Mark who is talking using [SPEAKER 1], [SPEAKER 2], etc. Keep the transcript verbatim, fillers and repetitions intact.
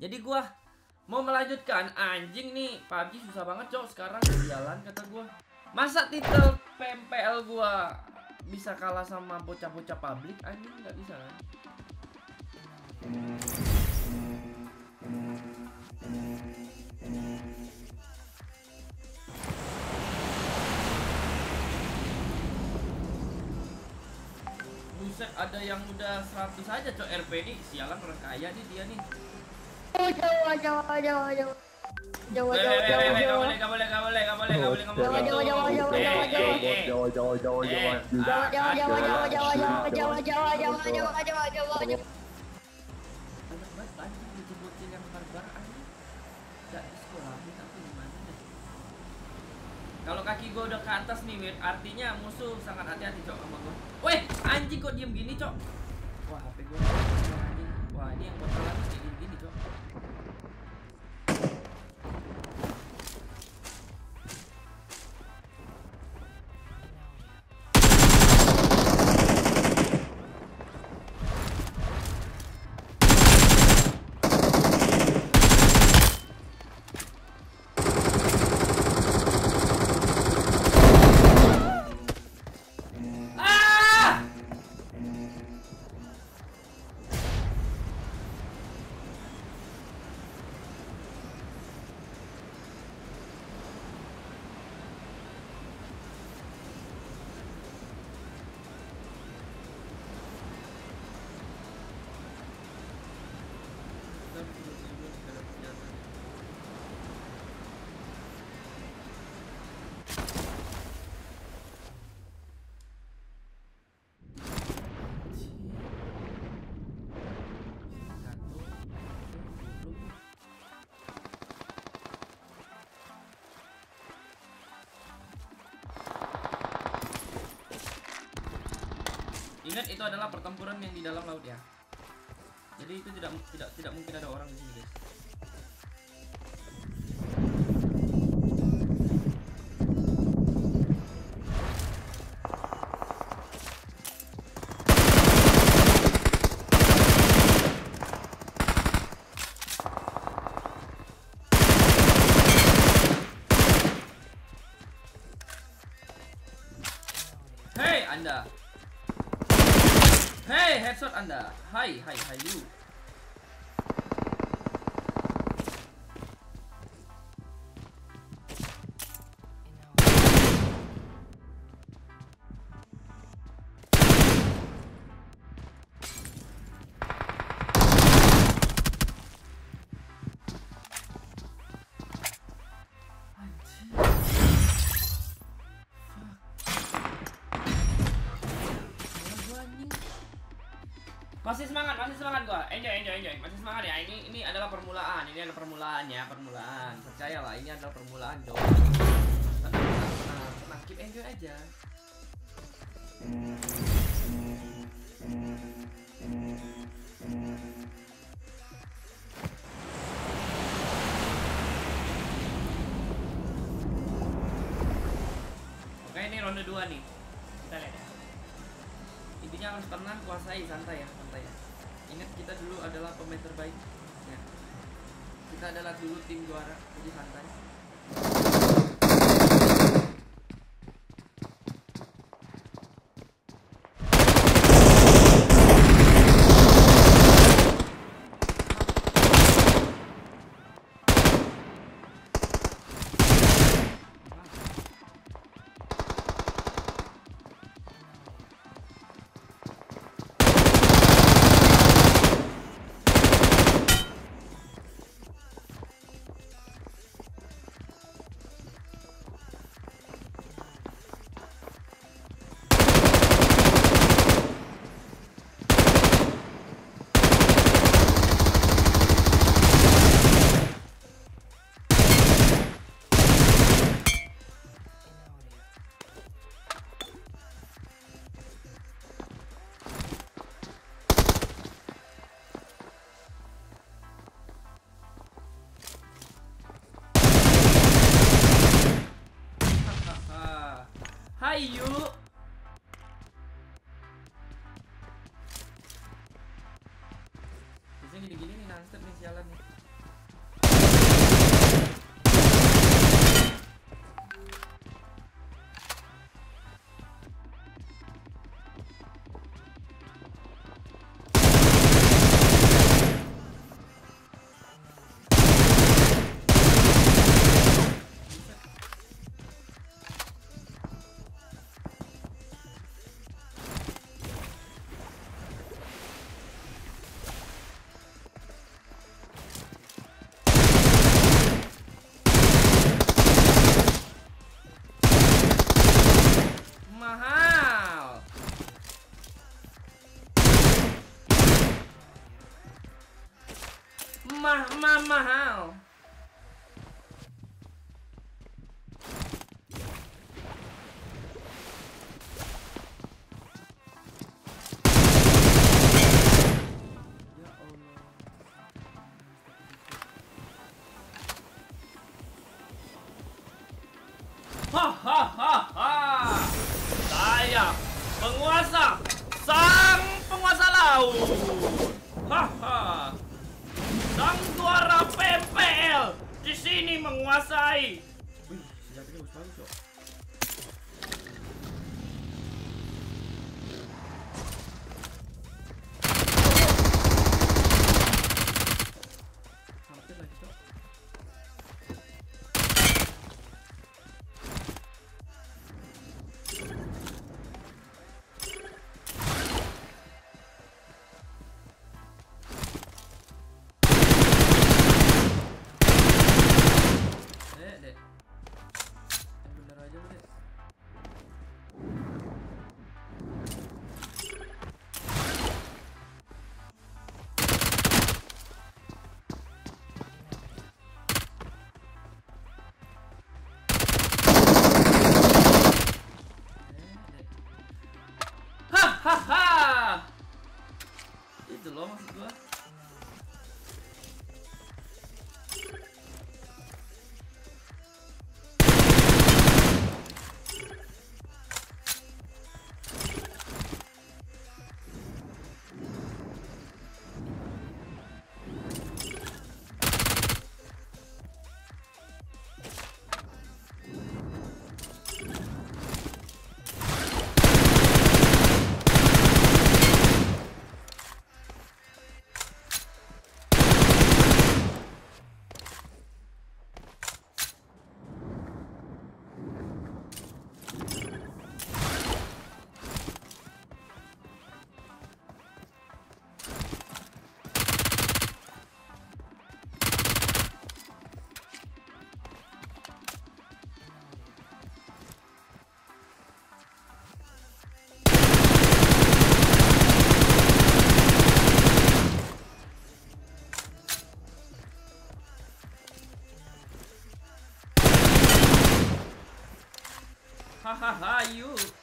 [SPEAKER 1] Jadi gua mau melanjutkan. Anjing nih, P U B G susah banget cok sekarang jalan kata gua. Masa titel P M P L gua bisa kalah sama bocah-bocah publik? Anjing nggak bisa kan? Buset, ada yang udah seratus aja cok R P nih. Sialan orang kaya nih dia nih.
[SPEAKER 2] Jawa Jawa Jawa Jawa Jawa
[SPEAKER 1] Weh,
[SPEAKER 2] Jawa
[SPEAKER 1] weh,
[SPEAKER 2] Jawa
[SPEAKER 1] weh, weh,
[SPEAKER 2] Jawa
[SPEAKER 1] Gak boleh, gak boleh, gak boleh, gak boleh, gak boleh ngomong
[SPEAKER 2] Jawa,
[SPEAKER 1] gitu.
[SPEAKER 2] Jawa, Jawa, Jawa,
[SPEAKER 1] Eh,
[SPEAKER 2] Jawa,
[SPEAKER 1] eh,
[SPEAKER 2] Jawa.
[SPEAKER 1] eh, eh.
[SPEAKER 3] Jawa Jawa Jawa Jawa
[SPEAKER 1] Eh,
[SPEAKER 2] Jawa Jawa Jawa Jawa Jawa Jawa Jawa Jawa Jawa Jawa Jawa Jawa Jawa Jawa.
[SPEAKER 1] Banyak banget anjing bocil-bocil yang barbar anjing. Gak di sekolah tapi gimana deh. Kalau kaki gua udah ke atas nih, Win, artinya musuh sangat hati-hati cok sama gua. Weh, anjing kok diem gini cok. Wah, H P gua anjing. Wah, ini yang bocil lagi kayak gini-gini cok. Ingat, itu adalah pertempuran yang di dalam laut ya. Jadi itu tidak tidak tidak mungkin ada orang di sini, guys. Hei Anda. Hei, headshot Anda. Hai, hai, hai you. Masih semangat, masih semangat gua. Enjoy, enjoy, enjoy. Masih semangat ya. Ini ini adalah permulaan. Ini adalah permulaan ya, permulaan. Percayalah, ini adalah permulaan, Dok. Tenang, tenang, tenang. Keep enjoy aja. Oke, ini ronde dua nih. Kita lihat ya. Intinya harus tenang, kuasai, santai ya, santai ya. Ingat kita dulu adalah pemain terbaik ya. Kita adalah dulu tim juara, jadi santai. Ma mahal. Ya Allah. Hahaha. Saya penguasa, sang penguasa laut. Haha. Sang suara P P L di sini menguasai. Wih, senjatanya bagus banget, Cok. Hampir lagi, Cok. Dek, dek. Yang bener aja, dek. Hahaha. Itu loh maksud gua. Hahaha, you.